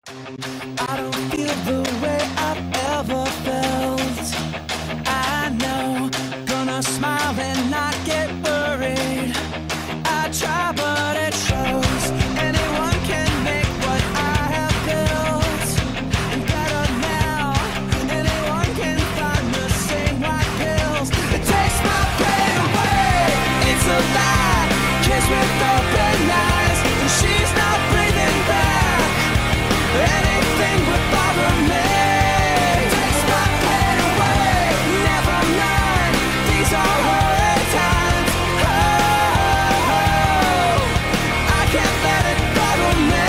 I don't feel the way I've ever felt. I know, gonna smile and not get worried. I try but it shows. Anyone can make what I have built. And better now, anyone can find the same white pills. It takes my pain away. It's a lie, kiss with open eyes, and she's not breathing back. Anything would bother me. Takes my pain away. Never mind, these are horrid times. Oh, I can't let it bother me.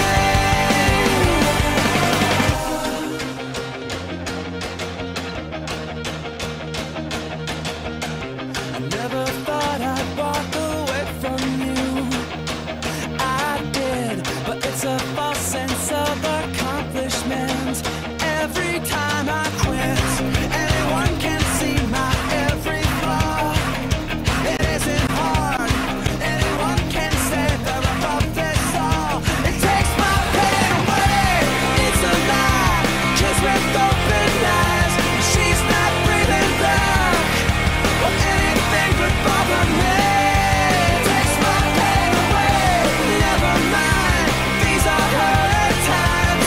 I never thought I'd walk away from you. I did, but it's a false sense of accomplishment. Every time I quit, anyone can see my every flaw. It isn't hard, anyone can say they're above this all. It takes my pain away. It's a lie, kiss with open eyes. She's not breathing back. Well, anything could bother me. It takes my pain away. Never mind, these are horrid times.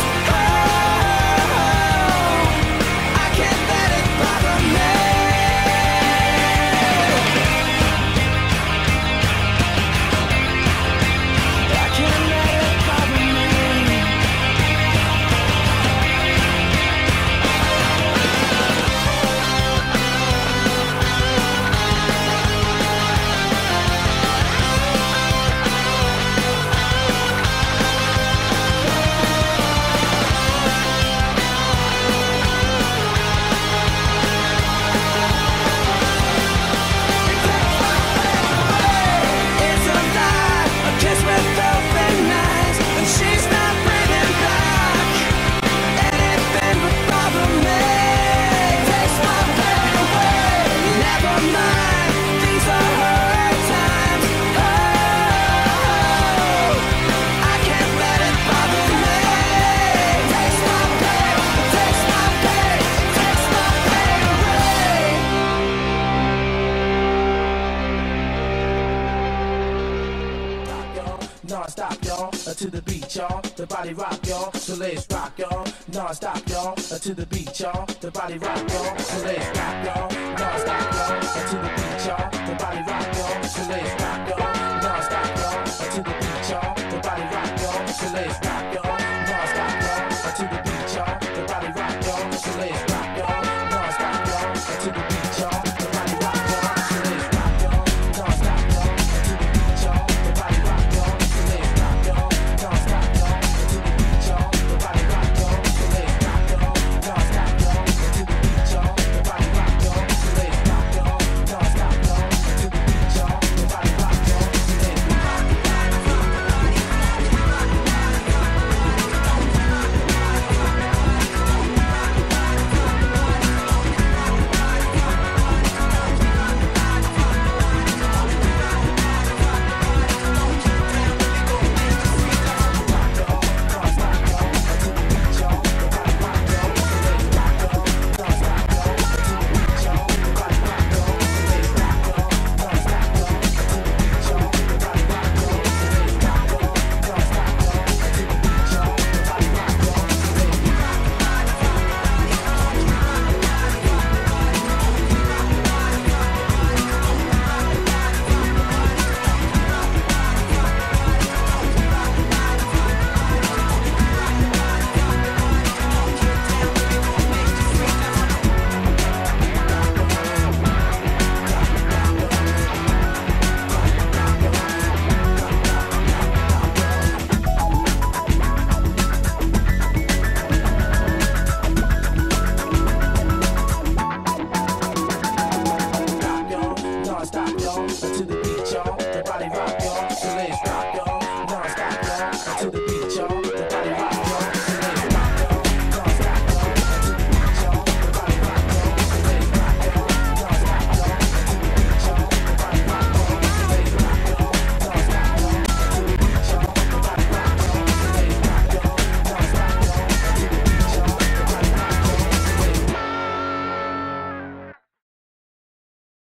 Oh, I can't let it bother me. I can't let it bother me. It's a lie, a kiss with open eyes, and she's not breathing back. Anything would bother me. Takes my pain away. Never mind, these are horrid times. Oh, I can't let it bother me. Takes my pain, takes my pain, takes my pain away. Non-stop, y'all, to the beat, y'all, the body rock, y'all, so let's rock, y'all. Non-stop, y'all, to the beat, y'all, the body rock, y'all, so let's rock, y'all. Non-stop, y'all, to the beat, y'all, the body rock, y'all, so let's rock, y'all. Non-stop, y'all, to the beat, y'all, the body rock, y'all, so let's rock, y'all.